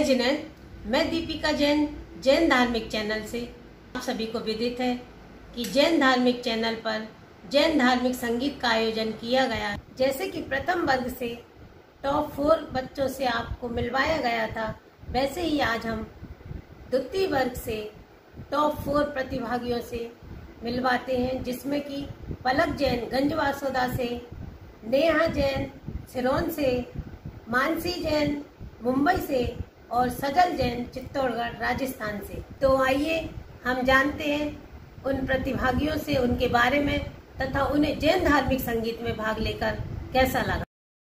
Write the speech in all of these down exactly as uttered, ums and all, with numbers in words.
जिनेंद्र, मैं दीपिका जैन, जैन धार्मिक चैनल से आप सभी को विदित है कि जैन धार्मिक चैनल पर जैन धार्मिक संगीत का आयोजन किया गया। जैसे कि प्रथम वर्ग से टॉप फोर बच्चों से आपको मिलवाया गया था, वैसे ही आज हम द्वितीय वर्ग से टॉप फोर प्रतिभागियों से मिलवाते हैं, जिसमें कि पलक जैन गंजवासोदा से, नेहा जैन सिरोन से, मानसी जैन मुंबई से और सजल जैन चित्तौड़गढ़ राजस्थान से। तो आइए हम जानते हैं उन प्रतिभागियों से उनके बारे में तथा उन्हें जैन धार्मिक संगीत में भाग लेकर कैसा लगा।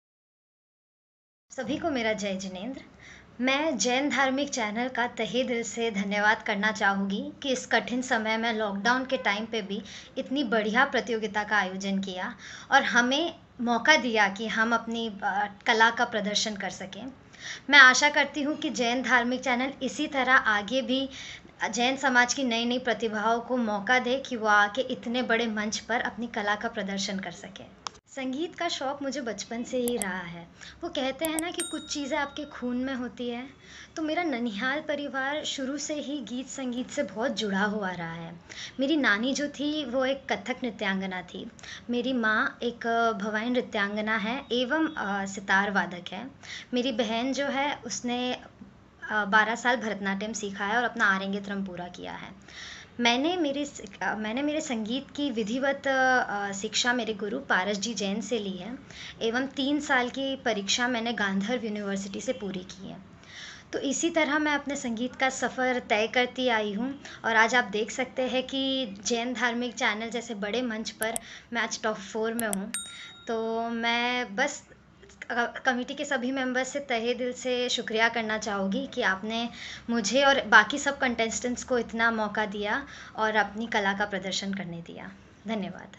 सभी को मेरा जय जिनेंद्र। मैं जैन धार्मिक चैनल का तहे दिल से धन्यवाद करना चाहूँगी कि इस कठिन समय में लॉकडाउन के टाइम पे भी इतनी बढ़िया प्रतियोगिता का आयोजन किया और हमें मौका दिया कि हम अपनी कला का प्रदर्शन कर सकें। मैं आशा करती हूँ कि जैन धार्मिक चैनल इसी तरह आगे भी जैन समाज की नई नई प्रतिभाओं को मौका दे कि वो आके इतने बड़े मंच पर अपनी कला का प्रदर्शन कर सकें। संगीत का शौक़ मुझे बचपन से ही रहा है। वो कहते हैं ना कि कुछ चीज़ें आपके खून में होती है, तो मेरा ननिहाल परिवार शुरू से ही गीत संगीत से बहुत जुड़ा हुआ रहा है। मेरी नानी जो थी वो एक कथक नृत्यांगना थी। मेरी माँ एक भवाई नृत्यांगना है एवं सितार वादक है। मेरी बहन जो है उसने बारह साल भरतनाट्यम सीखा है और अपना आरंगेत्रम पूरा किया है। मैंने मेरे मैंने मेरे संगीत की विधिवत शिक्षा मेरे गुरु पारस जी जैन से ली है एवं तीन साल की परीक्षा मैंने गांधर्व यूनिवर्सिटी से पूरी की है। तो इसी तरह मैं अपने संगीत का सफ़र तय करती आई हूँ और आज आप देख सकते हैं कि जैन धार्मिक चैनल जैसे बड़े मंच पर मैं आज टॉप फोर में हूँ। तो मैं बस कमेटी के सभी मेंबर्स से तहे दिल से शुक्रिया करना चाहूँगी कि आपने मुझे और बाकी सब कंटेस्टेंट्स को इतना मौका दिया और अपनी कला का प्रदर्शन करने दिया। धन्यवाद।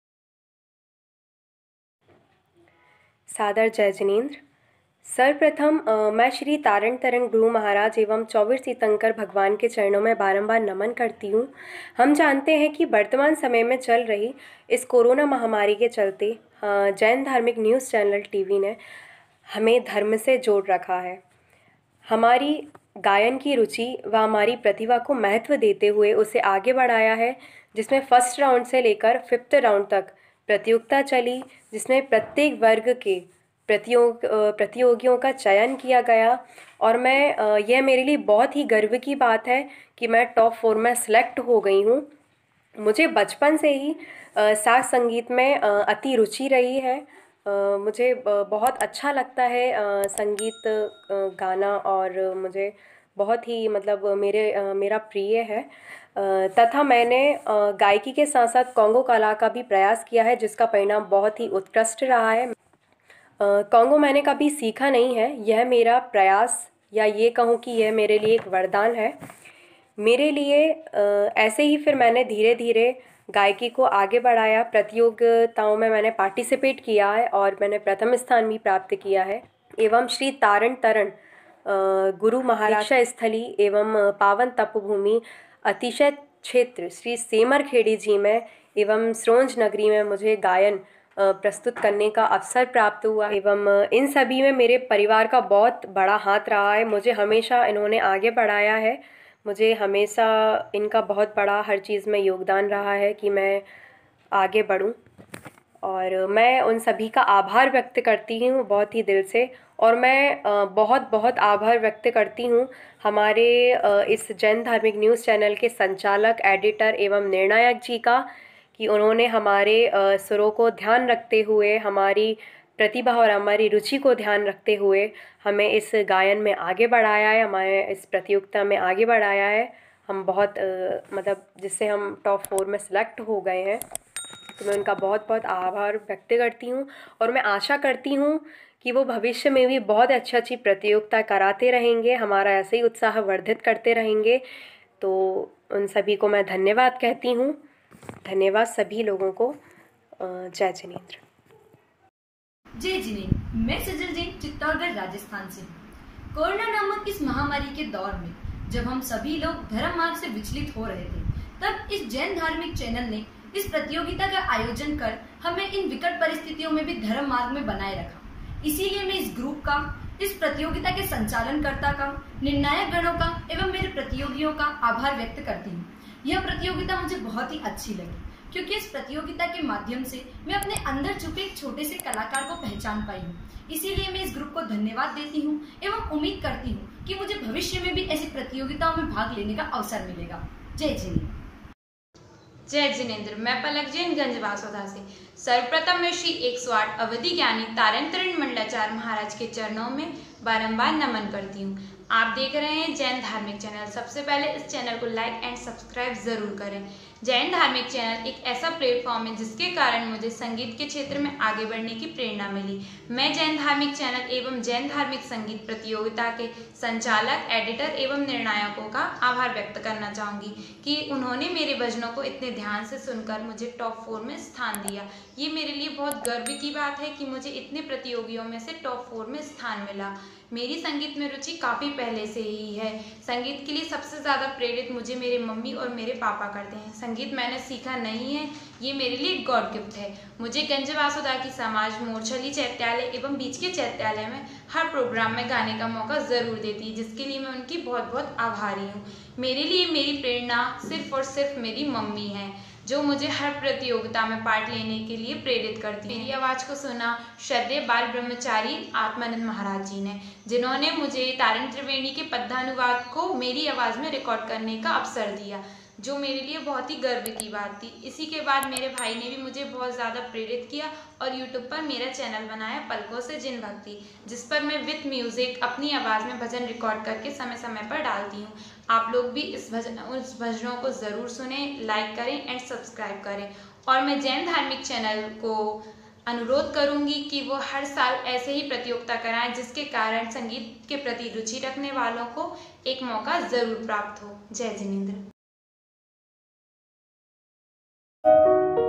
सादर जय जिनेंद्र। सर्वप्रथम मैं श्री तारण तरण गुरु महाराज एवं चौबीर तीर्थंकर भगवान के चरणों में बारंबार नमन करती हूँ। हम जानते हैं कि वर्तमान समय में चल रही इस कोरोना महामारी के चलते जैन धार्मिक न्यूज़ चैनल टीवी ने हमें धर्म से जोड़ रखा है। हमारी गायन की रुचि व हमारी प्रतिभा को महत्व देते हुए उसे आगे बढ़ाया है, जिसमें फर्स्ट राउंड से लेकर फिफ्थ राउंड तक प्रतियोगिता चली, जिसमें प्रत्येक वर्ग के प्रतियोग प्रतियोगियों का चयन किया गया और मैं यह मेरे लिए बहुत ही गर्व की बात है कि मैं टॉप फोर में सेलेक्ट हो गई हूँ। मुझे बचपन से ही शास्त्रीय संगीत में अति रुचि रही है। मुझे बहुत अच्छा लगता है संगीत गाना और मुझे बहुत ही मतलब मेरे मेरा प्रिय है। तथा मैंने गायकी के साथ साथ कॉन्गो कला का भी प्रयास किया है, जिसका परिणाम बहुत ही उत्कृष्ट रहा है। कॉन्गो मैंने कभी सीखा नहीं है, यह मेरा प्रयास या ये कहूँ कि यह मेरे लिए एक वरदान है। मेरे लिए ऐसे ही फिर मैंने धीरे धीरे गायकी को आगे बढ़ाया। प्रतियोगिताओं में मैंने पार्टिसिपेट किया है और मैंने प्रथम स्थान भी प्राप्त किया है एवं श्री तारण तरण गुरु महाराज स्थली एवं पावन तपभूमि अतिशय क्षेत्र श्री सेमर खेड़ी जी में एवं स्रोंज नगरी में मुझे गायन प्रस्तुत करने का अवसर प्राप्त हुआ एवं इन सभी में मेरे परिवार का बहुत बड़ा हाथ रहा है। मुझे हमेशा इन्होंने आगे बढ़ाया है। मुझे हमेशा इनका बहुत बड़ा हर चीज़ में योगदान रहा है कि मैं आगे बढ़ूं और मैं उन सभी का आभार व्यक्त करती हूँ बहुत ही दिल से। और मैं बहुत बहुत आभार व्यक्त करती हूँ हमारे इस जैन धार्मिक न्यूज़ चैनल के संचालक, एडिटर एवं निर्णायक जी का कि उन्होंने हमारे सुरों को ध्यान रखते हुए, हमारी प्रतिभा और हमारी रुचि को ध्यान रखते हुए हमें इस गायन में आगे बढ़ाया है, हमारे इस प्रतियोगिता में आगे बढ़ाया है। हम बहुत आ, मतलब जिससे हम टॉप फोर में सेलेक्ट हो गए हैं, तो मैं उनका बहुत बहुत आभार व्यक्त करती हूँ और मैं आशा करती हूँ कि वो भविष्य में भी बहुत अच्छी अच्छी प्रतियोगिता कराते रहेंगे, हमारा ऐसे ही उत्साह वर्धित करते रहेंगे। तो उन सभी को मैं धन्यवाद कहती हूँ। धन्यवाद सभी लोगों को। जय जिनेंद्र। जय जिनेंद्र। मैं सजल जैन चित्तौड़गढ़ राजस्थान से। कोरोना नामक इस महामारी के दौर में जब हम सभी लोग धर्म मार्ग से विचलित हो रहे थे, तब इस जैन धार्मिक चैनल ने इस प्रतियोगिता का आयोजन कर हमें इन विकट परिस्थितियों में भी धर्म मार्ग में बनाए रखा। इसीलिए मैं इस ग्रुप का इस प्रतियोगिता के संचालनकर्ता का, निर्णायक गणों का एवं मेरे प्रतियोगियों का आभार व्यक्त करती हूँ। यह प्रतियोगिता मुझे बहुत ही अच्छी लगी क्योंकि इस प्रतियोगिता के माध्यम से मैं अपने अंदर छुपे एक छोटे से कलाकार को पहचान पाई हूँ। इसीलिए मैं इस ग्रुप को धन्यवाद देती हूँ एवं उम्मीद करती हूँ कि मुझे भविष्य में भी ऐसी प्रतियोगिताओं में भाग लेने का अवसर मिलेगा। जय जिनेंद्र। जय जिनेंद्र। मैं पलक जैन गंजवासोदा से। सर्वप्रथम मैं श्री एक सौ आठ अवधि ज्ञानी तारण तरण मंडलाचार्य महाराज के चरणों में बारंबार नमन करती हूँ। आप देख रहे हैं जैन धार्मिक चैनल। सबसे पहले इस चैनल को लाइक एंड सब्सक्राइब जरूर करें। जैन धार्मिक चैनल एक ऐसा प्लेटफॉर्म है जिसके कारण मुझे संगीत के क्षेत्र में आगे बढ़ने की प्रेरणा मिली। मैं जैन धार्मिक चैनल एवं जैन धार्मिक संगीत प्रतियोगिता के संचालक, एडिटर एवं निर्णायकों का आभार व्यक्त करना चाहूँगी कि उन्होंने मेरे भजनों को इतने ध्यान से सुनकर मुझे टॉप फोर में स्थान दिया। ये मेरे लिए बहुत गर्व की बात है कि मुझे इतने प्रतियोगियों में से टॉप फोर में स्थान मिला। मेरी संगीत में रुचि काफ़ी पहले से ही है। संगीत के लिए सबसे ज़्यादा प्रेरित मुझे मेरे मम्मी और मेरे पापा करते हैं। संगीत मैंने सीखा नहीं है, ये मेरे लिए गॉड गिफ्ट है। मुझे गंजवासोदा की समाज मोरछली चैत्यालय एवं बीच के चैत्यालय में हर प्रोग्राम में गाने का मौका ज़रूर देती है, जिसके लिए मैं उनकी बहुत बहुत आभारी हूँ। मेरे लिए मेरी प्रेरणा सिर्फ और सिर्फ मेरी मम्मी है, जो मुझे हर प्रतियोगिता में पार्ट लेने के लिए प्रेरित करती है। मेरी आवाज़ को सुना श्रद्धेय बाल ब्रह्मचारी आत्मानंद महाराज जी ने, जिन्होंने मुझे तारण त्रिवेणी के पद्यानुवाद को मेरी आवाज़ में रिकॉर्ड करने का अवसर दिया, जो मेरे लिए बहुत ही गर्व की बात थी। इसी के बाद मेरे भाई ने भी मुझे बहुत ज़्यादा प्रेरित किया और यूट्यूब पर मेरा चैनल बनाया पलकों से जिन भक्ति, जिस पर मैं विथ म्यूज़िक अपनी आवाज़ में भजन रिकॉर्ड करके समय समय पर डालती हूँ। आप लोग भी इस भजन उस भजनों को ज़रूर सुने, लाइक करें एंड सब्सक्राइब करें। और मैं जैन धार्मिक चैनल को अनुरोध करूंगी कि वो हर साल ऐसे ही प्रतियोगिता कराएं, जिसके कारण संगीत के प्रति रुचि रखने वालों को एक मौका ज़रूर प्राप्त हो। जय जिनेंद्र।